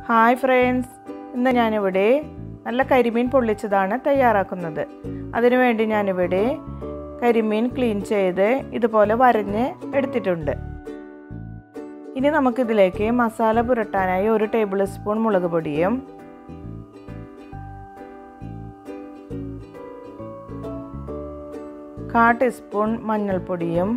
Hi friends, ഇന്ന് ഞാനിവിടെ നല്ല കരിമീൻ പൊള്ളിച്ചതാണ് തയ്യാറാക്കുന്നത്. അതിനുവേണ്ടി ഞാനിവിടെ കരിമീൻ ക്ലീൻ ചെയ്ത് ഇതുപോലെ വരഞ്ഞ് എടുത്തിട്ടുണ്ട്. ഇനി നമുക്കിതിലേക്ക് മസാല പുരട്ടാനായി 1 ടേബിൾ സ്പൂൺ മുളക് പൊടിയും 1/4 ടീസ്പൂൺ മഞ്ഞൾപ്പൊടിയും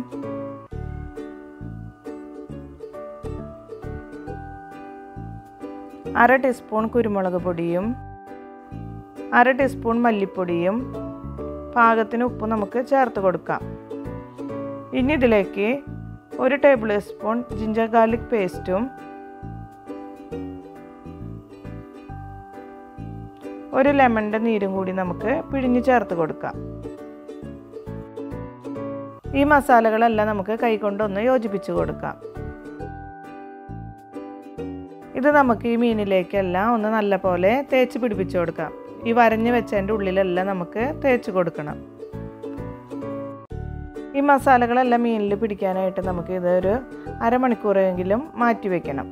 1/2 ടീസ്പൂൺ കുരുമുളക് പൊടിയും 1/2 ടീസ്പൂൺ മല്ലിപ്പൊടിയും പാകത്തിന് ഉപ്പ് നമുക്ക് ചേർത്ത് കൊടുക്കാം. ഇനി ഇതിലേക്ക് 1 ടേബിൾ സ്പൂൺ ജിഞ്ചർ ഗാർലിക് പേസ്റ്റും 1 ലെമണിൻ്റെ നീരും കൂടി നമുക്ക് പിഴിഞ്ഞ് ചേർത്ത് കൊടുക്കാം. ഈ മസാലകളെല്ലാം നമുക്ക് കൈകൊണ്ടൊന്ന് യോജിപ്പിച്ച് കൊടുക്കാം. ഇത് നമുക്ക് ഈ മീനിലേക്കെല്ലാം ഒന്ന് നല്ലപോലെ തേച്ച് പിടിപ്പിച്ച് കൊടുക്കാം. ഈ വരഞ്ഞ് വെച്ചതിൻ്റെ ഉള്ളിലെല്ലാം നമുക്ക് തേച്ച് കൊടുക്കണം. ഈ മസാലകളെല്ലാം മീനിൽ പിടിക്കാനായിട്ട് നമുക്ക് ഇതൊരു അരമണിക്കൂറെങ്കിലും മാറ്റി വയ്ക്കണം.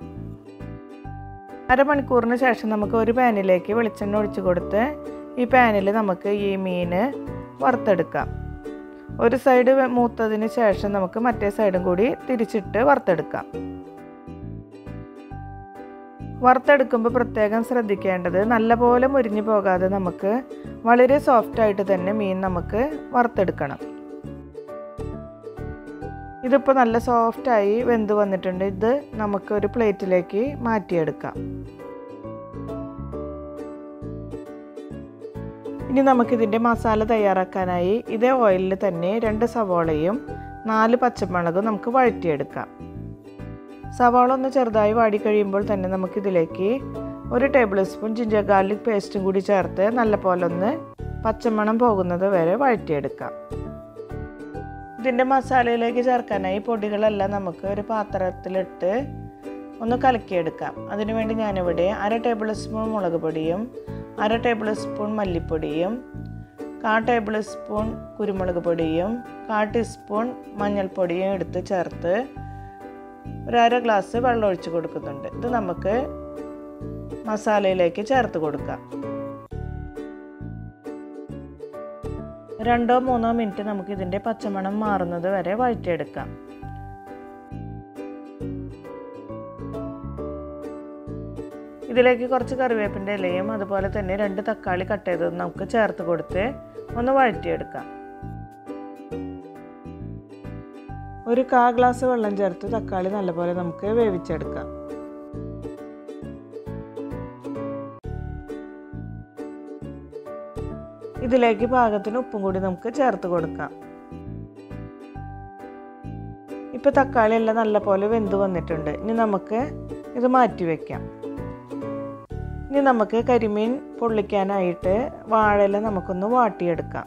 അരമണിക്കൂറിന് ശേഷം നമുക്ക് ഒരു പാനിലേക്ക് വെളിച്ചെണ്ണ ഒഴിച്ച് കൊടുത്ത് ഈ പാനിൽ നമുക്ക് ഈ മീൻ വറുത്തെടുക്കാം. ഒരു സൈഡ് മൂത്തതിന് ശേഷം നമുക്ക് മറ്റേ സൈഡും കൂടി തിരിച്ചിട്ട് വറുത്തെടുക്കാം. വറുത്തെടുക്കുമ്പോൾ പ്രത്യേകം ശ്രദ്ധിക്കേണ്ടത് നല്ലപോലെ മുരിഞ്ഞു പോകാതെ നമുക്ക് വളരെ സോഫ്റ്റായിട്ട് തന്നെ മീൻ നമുക്ക് വറുത്തെടുക്കണം. ഇതിപ്പോൾ നല്ല സോഫ്റ്റായി വെന്ത് വന്നിട്ടുണ്ട്. ഇത് നമുക്ക് ഒരു പ്ലേറ്റിലേക്ക് മാറ്റിയെടുക്കാം. ഇനി നമുക്കിതിൻ്റെ മസാല തയ്യാറാക്കാനായി ഇതേ ഓയിലിൽ തന്നെ 2 സവാളയും 4 പച്ചമുളകും നമുക്ക് വഴറ്റിയെടുക്കാം. സവാള ഒന്ന് ചെറുതായി വാടി കഴിയുമ്പോൾ തന്നെ നമുക്കിതിലേക്ക് 1 ടേബിൾ സ്പൂൺ ജിഞ്ചർ ഗാർലിക് പേസ്റ്റും കൂടി ചേർത്ത് നല്ലപോലെ ഒന്ന് പച്ചമണം പോകുന്നത് വരെ വഴറ്റിയെടുക്കാം. ഇതിൻ്റെ മസാലയിലേക്ക് ചേർക്കാനായി പൊടികളെല്ലാം നമുക്ക് ഒരു പാത്രത്തിലിട്ട് ഒന്ന് കലക്കിയെടുക്കാം. അതിനുവേണ്ടി ഞാനിവിടെ 1/2 ടേബിൾ സ്പൂൺ മുളക് പൊടിയും 1/2 ടേബിൾ സ്പൂൺ മല്ലിപ്പൊടിയും 1/4 ടേബിൾ സ്പൂൺ കുരുമുളക് പൊടിയും 1/4 ടീസ്പൂൺ മഞ്ഞൾപ്പൊടിയും എടുത്ത് ചേർത്ത് 1/2 ഗ്ലാസ് വെള്ളം ഒഴിച്ച് കൊടുക്കുന്നുണ്ട്. ഇത് നമുക്ക് മസാലയിലേക്ക് ചേർത്ത് കൊടുക്കാം. 2-3 മിനിറ്റ് നമുക്ക് ഇതിൻ്റെ പച്ചമണം മാറുന്നത് വരെ വഴറ്റിയെടുക്കാം. ഇതിലേക്ക് കുറച്ച് കറിവേപ്പിൻ്റെ ഇലയും അതുപോലെ തന്നെ 2 തക്കാളി കട്ട് ചെയ്തത് നമുക്ക് ചേർത്ത് കൊടുത്ത് ഒന്ന് വഴറ്റിയെടുക്കാം. 1/4 ഗ്ലാസ് വെള്ളം ചേർത്ത് തക്കാളി നല്ലപോലെ നമുക്ക് വേവിച്ചെടുക്കാം. ഇതിലേക്ക് പാകത്തിന് ഉപ്പും കൂടി നമുക്ക് ചേർത്ത് കൊടുക്കാം. ഇപ്പോൾ തക്കാളി എല്ലാം നല്ലപോലെ വെന്ത് വന്നിട്ടുണ്ട്. ഇനി നമുക്ക് ഇത് മാറ്റി വയ്ക്കാം. ഇനി നമുക്ക് കരിമീൻ പൊള്ളിക്കാനായിട്ട് വാഴയില നമുക്കൊന്ന് വാട്ടിയെടുക്കാം.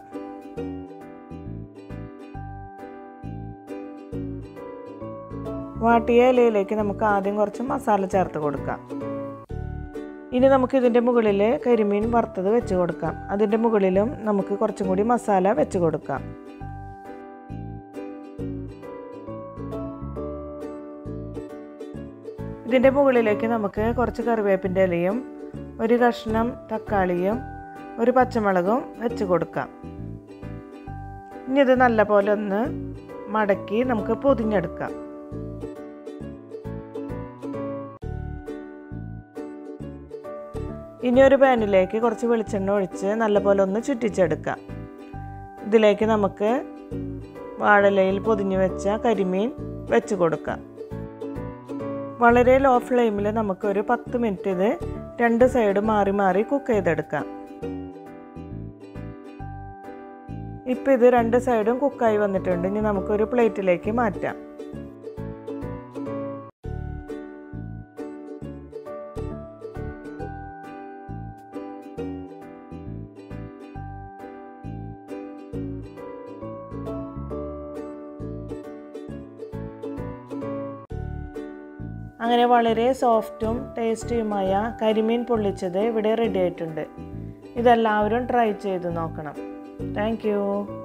വാട്ടിയ ഇലയിലേക്ക് നമുക്ക് ആദ്യം കുറച്ച് മസാല ചേർത്ത് കൊടുക്കാം. ഇനി നമുക്ക് ഇതിൻ്റെ മുകളിൽ കരിമീൻ വറുത്തത് വെച്ച് കൊടുക്കാം. അതിൻ്റെ മുകളിലും നമുക്ക് കുറച്ചും കൂടി മസാല വെച്ച് കൊടുക്കാം. ഇതിൻ്റെ മുകളിലേക്ക് നമുക്ക് കുറച്ച് കറിവേപ്പിൻ്റെ ഇലയും 1 കഷ്ണം തക്കാളിയും 1 പച്ചമുളകും വെച്ച് കൊടുക്കാം. ഇനി ഇത് നല്ലപോലെ ഒന്ന് മടക്കി നമുക്ക് പൊതിഞ്ഞെടുക്കാം. ഇനി ഒരു പാനിലേക്ക് കുറച്ച് വെളിച്ചെണ്ണ ഒഴിച്ച് നല്ലപോലെ ഒന്ന് ചുറ്റിച്ചെടുക്കാം. ഇതിലേക്ക് നമുക്ക് വാഴയിലയിൽ പൊതിഞ്ഞു വെച്ച കരിമീൻ വെച്ച് കൊടുക്കാം. വളരെ ലോ ഫ്ലെയിമിൽ നമുക്കൊരു 10 മിനിറ്റ് ഇത് 2 സൈഡ് മാറി മാറി കുക്ക് ചെയ്തെടുക്കാം. ഇപ്പോൾ ഇത് 2 സൈഡും കുക്കായി വന്നിട്ടുണ്ട്. ഇനി നമുക്കൊരു പ്ലേറ്റിലേക്ക് മാറ്റാം. അങ്ങനെ വളരെ സോഫ്റ്റും ടേസ്റ്റിയുമായ കരിമീൻ പൊള്ളിച്ചത് ഇവിടെ റെഡി ആയിട്ടുണ്ട്. ഇതെല്ലാവരും ട്രൈ ചെയ്ത് നോക്കണം. Thank U.